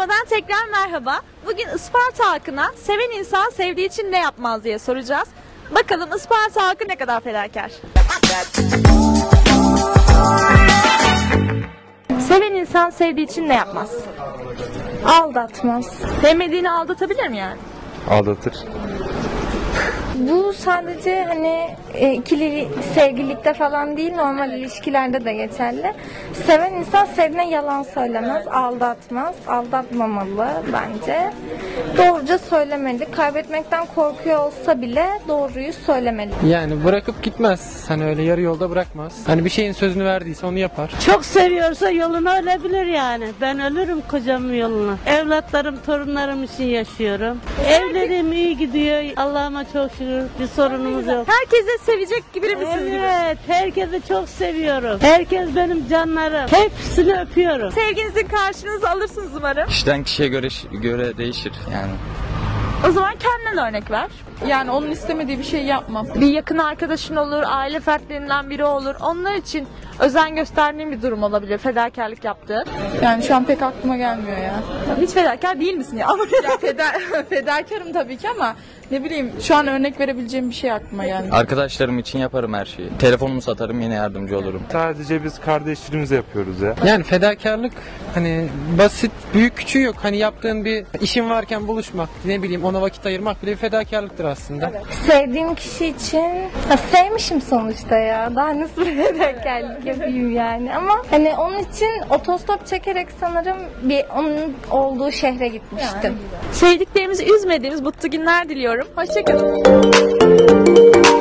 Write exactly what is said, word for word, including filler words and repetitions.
Yarışmadan tekrar merhaba. Bugün Isparta halkına seven insan sevdiği için ne yapmaz diye soracağız. Bakalım Isparta halkı ne kadar fedakar? Seven insan sevdiği için ne yapmaz? Aldatmaz. Sevmediğini aldatabilir mi yani? Aldatır. Bu sadece hani e, ikili sevgililikte falan değil, normal ilişkilerde de geçerli. Seven insan sevdiğine yalan söylemez, aldatmaz, aldatmamalı bence. Doğruca söylemeli. Kaybetmekten korkuyor olsa bile doğruyu söylemeli. Yani bırakıp gitmez. Hani öyle yarı yolda bırakmaz. Hani bir şeyin sözünü verdiyse onu yapar. Çok seviyorsa yoluna ölebilir yani. Ben ölürüm kocamın yoluna. Evlatlarım, torunlarım için yaşıyorum. Evlerim iyi gidiyor. Allah'ıma çok şükür bir sorunumuz yok. Herkese sevecek gibi misiniz? Evet, herkesi çok seviyorum. Herkes benim canlarım. Hepsini öpüyorum. Sevginizin karşılığınızı alırsınız umarım. Kişiden kişiye göre göre değişir yani. O zaman kendinden örnek ver. Yani onun istemediği bir şey yapmam. Bir yakın arkadaşın olur, aile fertlerinden biri olur. Onlar için özen gösterdiğin bir durum olabilir, fedakarlık yaptığı. Yani şu an pek aklıma gelmiyor ya. Hiç fedakar değil misin ya? Ya feda, fedakarım tabii ki ama ne bileyim şu an örnek verebileceğim bir şey aklıma gelmiyor. Arkadaşlarım için yaparım her şeyi. Telefonumu satarım, yine yardımcı olurum. Sadece biz kardeşlerimize yapıyoruz ya. Yani fedakarlık hani basit, büyük küçüğü yok. Hani yaptığın bir işin varken buluşmak, ne bileyim ona vakit ayırmak bile bir fedakarlıktır aslında. Sevdiğim kişi için ha, sevmişim sonuçta ya. Daha nasıl fedakarlık yapayım yani. Ama hani onun için otostop çekerek sanırım bir onun olduğu şehre gitmiştim. Sevdiklerimizi üzmediğimiz mutlu günler diliyorum. Hoşçakalın.